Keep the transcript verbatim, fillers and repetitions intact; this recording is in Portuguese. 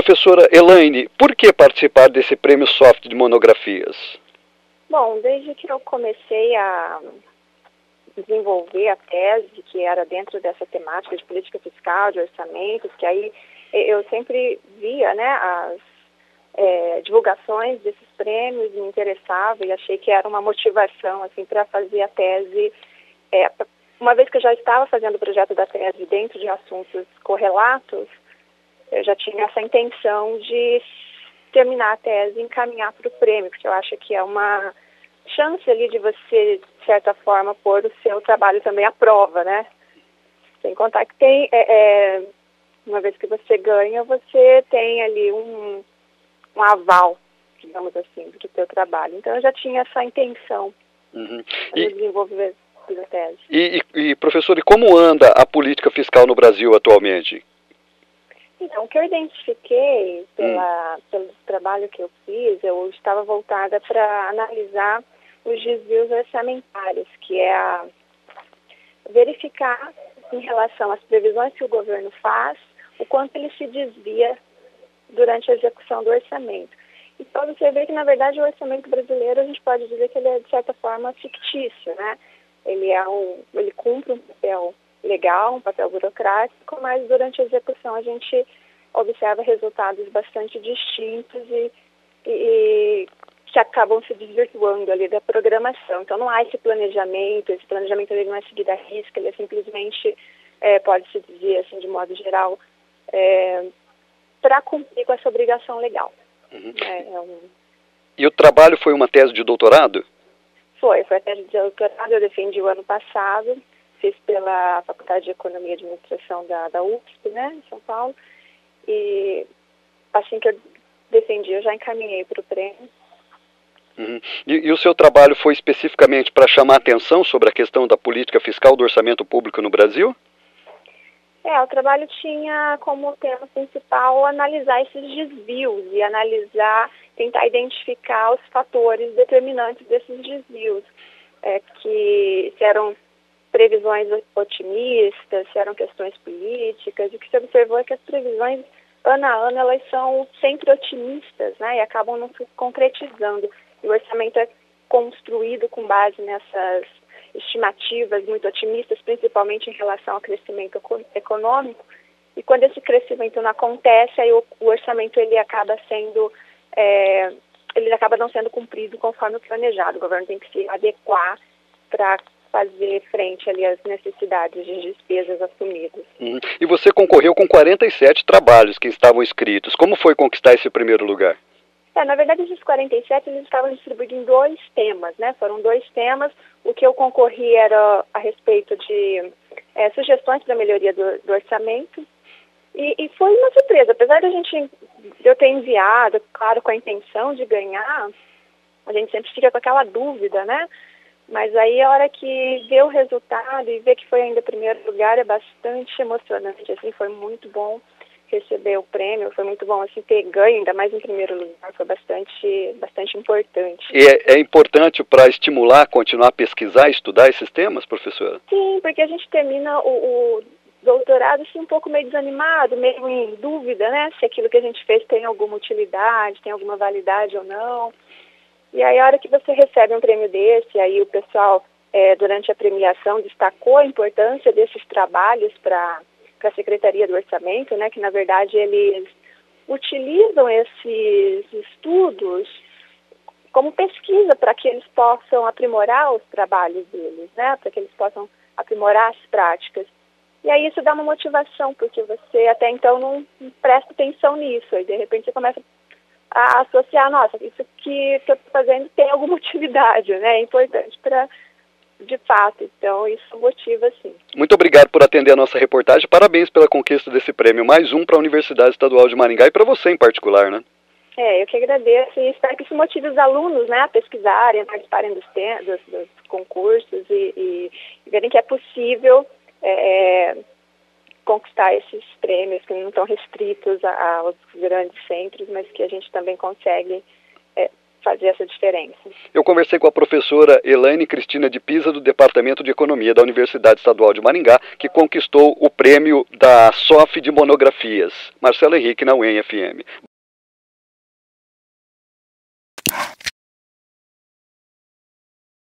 professora Elaine, por que participar desse prêmio Soft de monografias? Bom, desde que eu comecei a desenvolver a tese, que era dentro dessa temática de política fiscal, de orçamentos, que aí eu sempre via, né, as é, divulgações desses prêmios, me interessava e achei que era uma motivação assim, para fazer a tese. É, uma vez que eu já estava fazendo o projeto da tese dentro de assuntos correlatos, eu já tinha essa intenção de terminar a tese e encaminhar para o prêmio, porque eu acho que é uma chance ali de você, de certa forma, pôr o seu trabalho também à prova, né? Sem contar que tem, é, é, uma vez que você ganha, você tem ali um, um aval, digamos assim, do seu trabalho. Então eu já tinha essa intenção uhum. de e, desenvolver a tese. E, e, e, professor, e como anda a política fiscal no Brasil atualmente? Então, o que eu identifiquei pela, hum. pelo trabalho que eu fiz, eu estava voltada para analisar os desvios orçamentários, que é a verificar em relação às previsões que o governo faz, o quanto ele se desvia durante a execução do orçamento. Então, você vê que, na verdade, o orçamento brasileiro, a gente pode dizer que ele é, de certa forma, fictício, né? Ele, é um, ele cumpre um papel legal, um papel burocrático, mas durante a execução a gente observa resultados bastante distintos e, e, e que acabam se desvirtuando ali da programação. Então não há esse planejamento, esse planejamento ele não é seguido à risca, ele é simplesmente, é, pode-se dizer assim, de modo geral, é, para cumprir com essa obrigação legal. Uhum. É, é um... E o trabalho foi uma tese de doutorado? Foi, foi a tese de doutorado, eu defendi o ano passado, fiz pela Faculdade de Economia e Administração da, da U F S P, né, em São Paulo, e assim que eu defendi, eu já encaminhei para o prêmio. Uhum. E, e o seu trabalho foi especificamente para chamar atenção sobre a questão da política fiscal do orçamento público no Brasil? É, o trabalho tinha como tema principal analisar esses desvios e analisar, tentar identificar os fatores determinantes desses desvios, é, que se eram previsões otimistas, se eram questões políticas, e o que se observou é que as previsões, ano a ano, elas são sempre otimistas, né, e acabam não se concretizando. E o orçamento é construído com base nessas estimativas muito otimistas, principalmente em relação ao crescimento econômico, e quando esse crescimento não acontece, aí o, o orçamento ele acaba sendo, é, ele acaba não sendo cumprido conforme o planejado. O governo tem que se adequar para fazer frente ali às necessidades de despesas assumidas. Uhum. E você concorreu com quarenta e sete trabalhos que estavam escritos. Como foi conquistar esse primeiro lugar? É, na verdade, esses quarenta e sete eles estavam distribuídos em dois temas, né? Foram dois temas. O que eu concorri era a respeito de é, sugestões para a melhoria do, do orçamento. E, e foi uma surpresa. Apesar de a gente, de eu ter enviado, claro, com a intenção de ganhar, a gente sempre fica com aquela dúvida, né? Mas aí a hora que vê o resultado e vê que foi ainda primeiro lugar é bastante emocionante. Assim, foi muito bom receber o prêmio, foi muito bom assim, ter ganho, ainda mais em primeiro lugar, foi bastante, bastante importante. E é, é importante para estimular, continuar a pesquisar, estudar esses temas, professora? Sim, porque a gente termina o, o doutorado assim, um pouco meio desanimado, meio em dúvida, né, se aquilo que a gente fez tem alguma utilidade, tem alguma validade ou não. E aí a hora que você recebe um prêmio desse, aí o pessoal, é, durante a premiação, destacou a importância desses trabalhos para a Secretaria do Orçamento, né, que na verdade eles utilizam esses estudos como pesquisa para que eles possam aprimorar os trabalhos deles, né, para que eles possam aprimorar as práticas. E aí isso dá uma motivação, porque você até então não presta atenção nisso, e de repente você começa a associar, nossa, isso que, que eu estou fazendo tem alguma utilidade, né, é importante para... de fato, então isso motiva sim. Muito obrigado por atender a nossa reportagem, parabéns pela conquista desse prêmio, mais um para a Universidade Estadual de Maringá e para você em particular, né? É, eu que agradeço e espero que isso motive os alunos, né, a pesquisarem, a participarem dos, dos, dos concursos e, e, e verem que é possível é, conquistar esses prêmios que não estão restritos a, aos grandes centros, mas que a gente também consegue é, fazer essa diferença. Eu conversei com a professora Elaine Cristina de Pisa, do Departamento de Economia da Universidade Estadual de Maringá, que conquistou o prêmio da S O F de Monografias. Marcelo Henrique, na U E M F M.